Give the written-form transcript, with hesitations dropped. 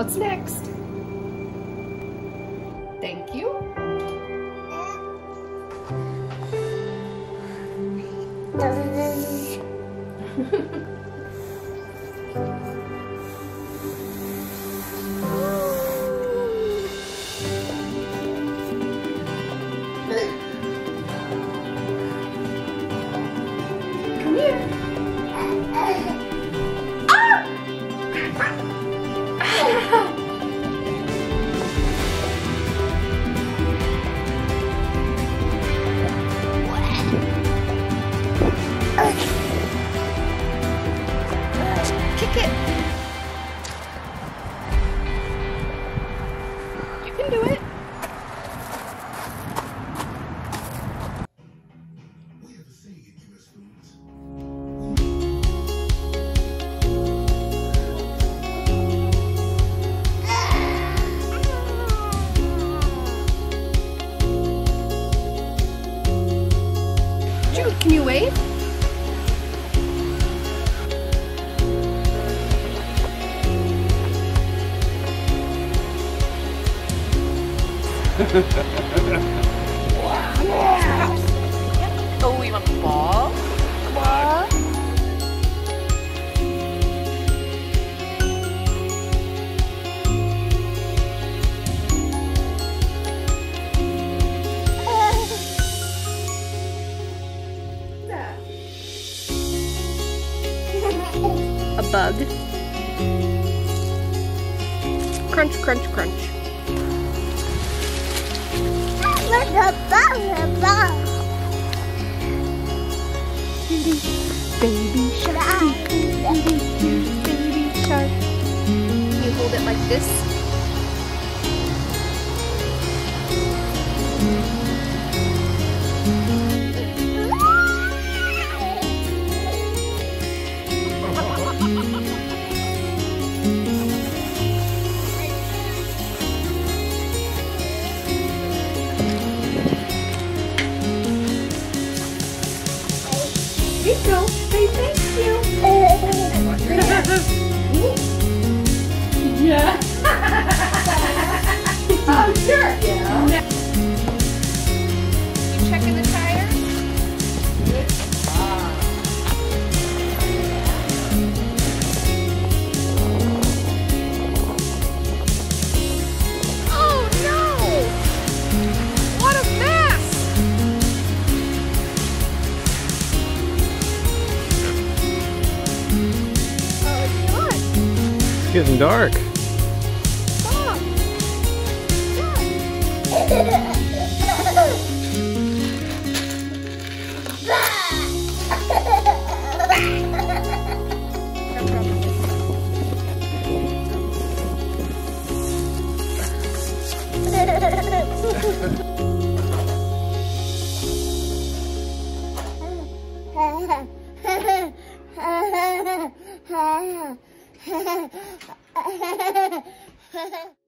What's next? Thank you. Come here. Kick it. You can do it. Jude, can you wave? Wow. Oh, you want the ball? Ball. A bug. Crunch, crunch, crunch. Baby shark, baby shark. You hold it like this. Here you go. Say thank you. Yeah. Oh, sure. Yeah. You checking the tire? Oh no! What a mess! It's getting dark. Stop. Stop.